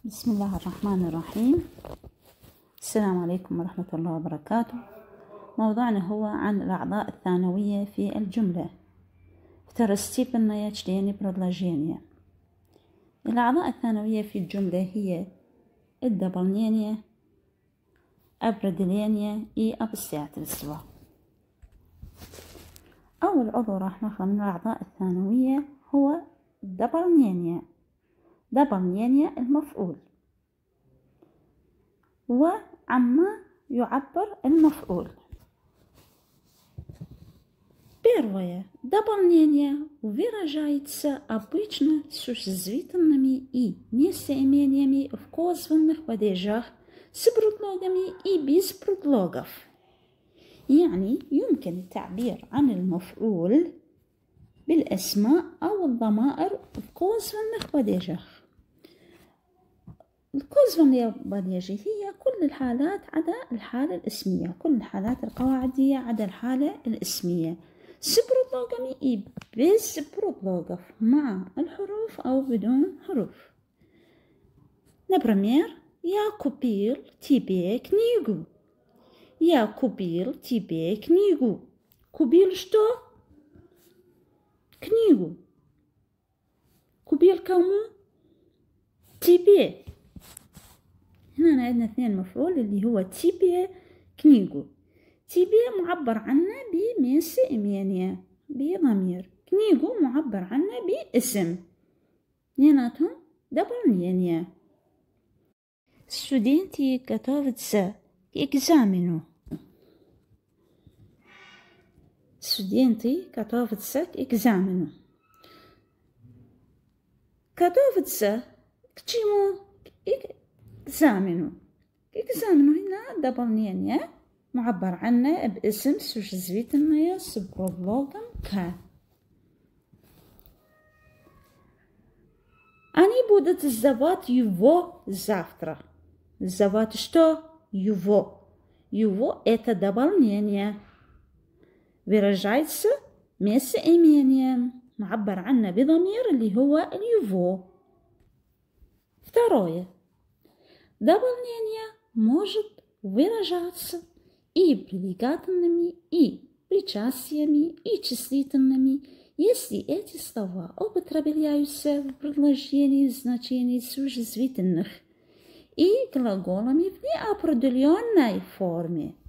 بسم الله الرحمن الرحيم. السلام عليكم ورحمة الله وبركاته. موضوعنا هو عن الأعضاء الثانوية في الجملة. Второстепенное чтение предложения. الأعضاء الثانوية في الجملة هي الدبلنение, определение и обстоятельства. أول عضو راح ناخذه من الأعضاء الثانوية هو الدبلنение. دبلنение المفعول، وعما يعبر المفعول. Первое. Дополнение выражается обычно существительными и местоимениями в косвенных падежах с предлогами и без предлогов. يعني يمكن التعبير عن المفعول بالأسماء أو الضمائر في كوزفنных падежах. الكوزفنные падежи هي كل الحالات عدا الحالة الاسمية، كل الحالات القواعدية عدا الحالة الاسمية. с предлогами и без предлогов، مع الحروف أو بدون حروف. Например, я купил тебе книгу. Я купил тебе книгу. Купил что? книгу. كوبيل كومو تيبي. هنا عندنا اثنين مفعول اللي هو تيبي كنيغو. تيبي معبر عنه بمستئمينية بضمير، كنيغو معبر عنه باسم، اثنيناتهم دبلنение. Студенти готовятся к экзамену. Студенты готовятся к экзамену. готовятся к чему? К экзамену. К экзамену هنا дополнение معبر عنه باسم существительное с предлогом к. Они будут сдавать его завтра. Сдавать что? Его. Его это дополнение. выражается местоимением معبر عنه بضمير اللي هو اليوفو. Второе. Дополнение может выражаться и прилагательными, и причастиями, и числительными, если эти слова употребляются в предложении значений существительных и глаголами в неопределенной форме.